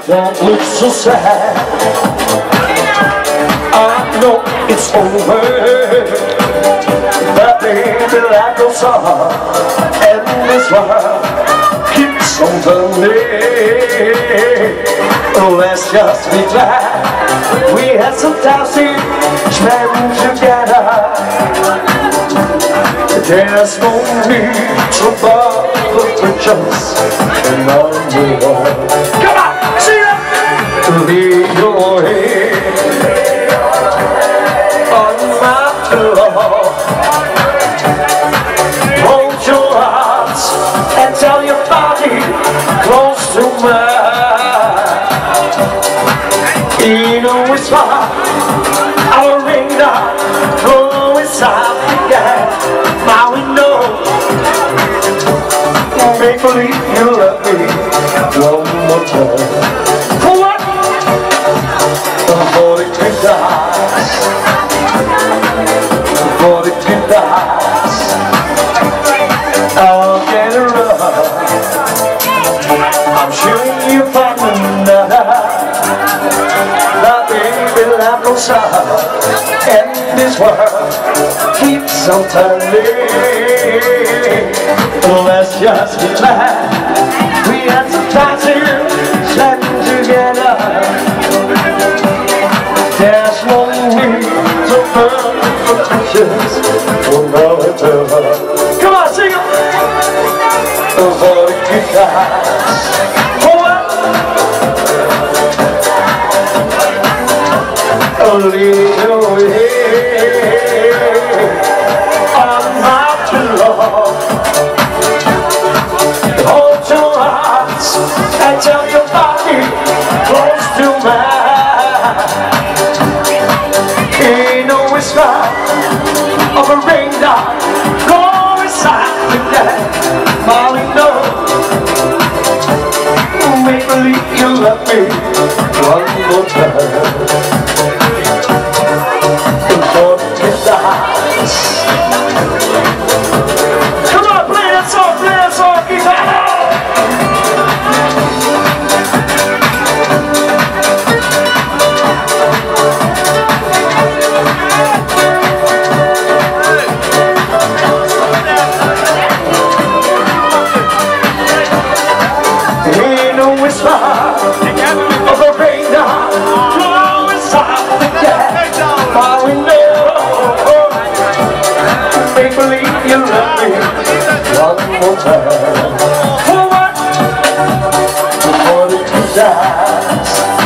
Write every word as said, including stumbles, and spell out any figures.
Don't look so sad. I know it's over, but baby, life goes on, and this world keeps on turning. Let's just be glad we had some time to spend together. There's no need to bother with just another one. Come on, sing it! Lay your head on my pillow. Hold your heart and tell your body close to mine. You know it's fine. Our ring down, throw inside the gap. Now we know. Make believe you love me one more time. For what? For the good eyes. For the good eyes. I'll get it right. I'm sure you find another. That baby life goes on, and this world keeps on turning. Let's just be glad we had some time to spend together. There's no need to burn for pictures for now and ever. Come on, sing it! For the good guys. For what? A little head on my pillow. Hold your hearts and tell your body close to mine. Ain't no whisper of a raindrop blowing inside the gap. Molly, no, make believe you love me one more time. For the good eyes. Come on, play that song, play that song, guitar. Ain't no whisper of a raindrop blowing inside the gap. All we know, make believe you love me one more time. For what? For the good times.